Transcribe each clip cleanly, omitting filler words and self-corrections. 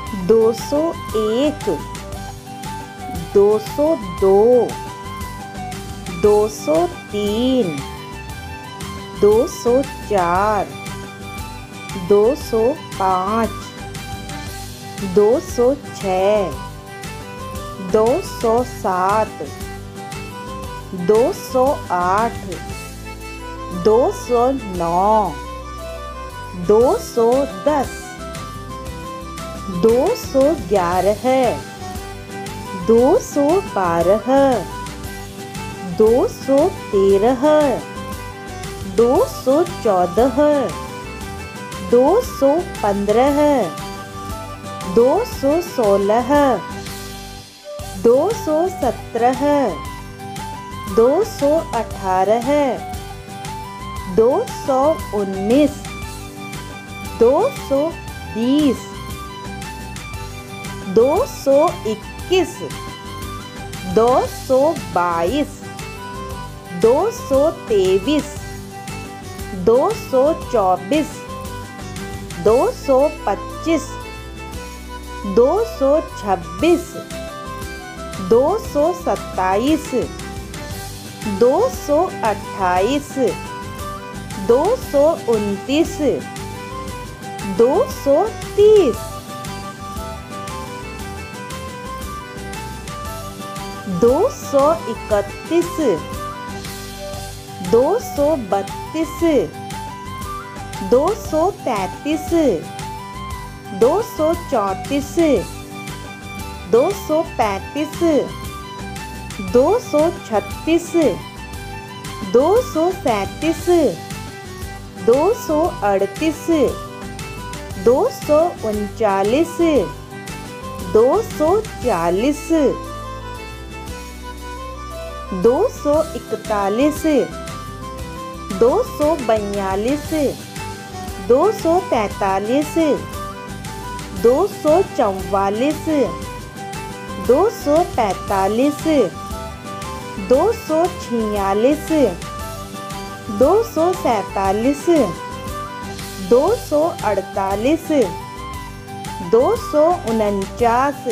201, 202, 203, 204, 205, 206, 207, 208, 209, 210, 211, 212, 213, 214, 215, 216, 217, 218, 219, 220, 221, 222, 223, 224, 225, 226, 227, 228, 229, 230, 231, 232, 233, 234, 235, 236, 237, 238, 239, 240, 241, 242, 243, 244, 245, 246, 247, 248, 249,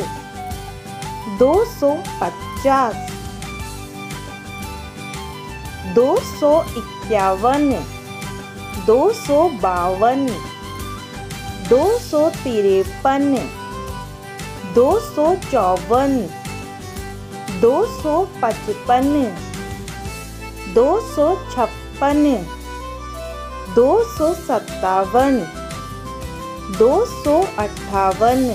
250, 251, 252, 253, 254, 255, 256, 257, 258,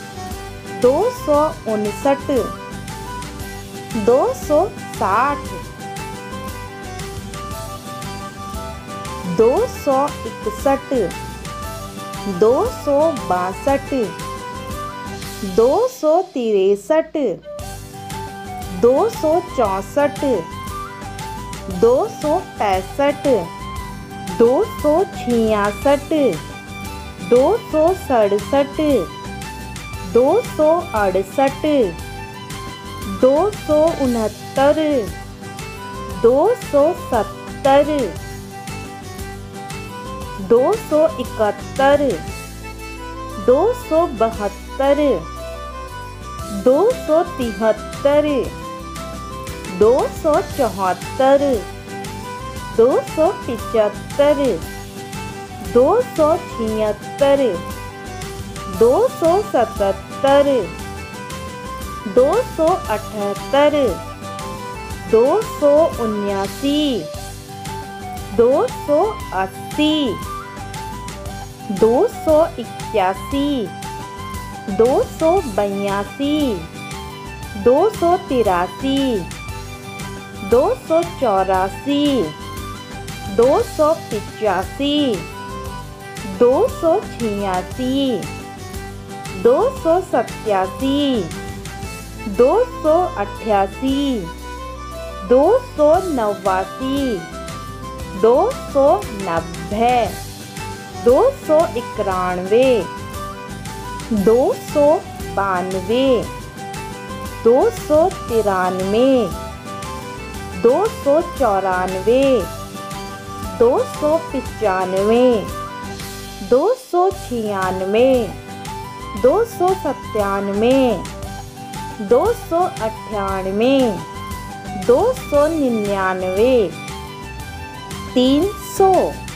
259, 260, 261, 262, 263, 264, 265, 266, 267, 268, 269, 270, 271, 272, 273, 274, 275, 276, 277, 278, 279, 280, 281, 282, 283, 284, 285, 286, 287, 288, 289, 290, 291, 292, 293, 294, 295, 296, 297, 298, 299, 300।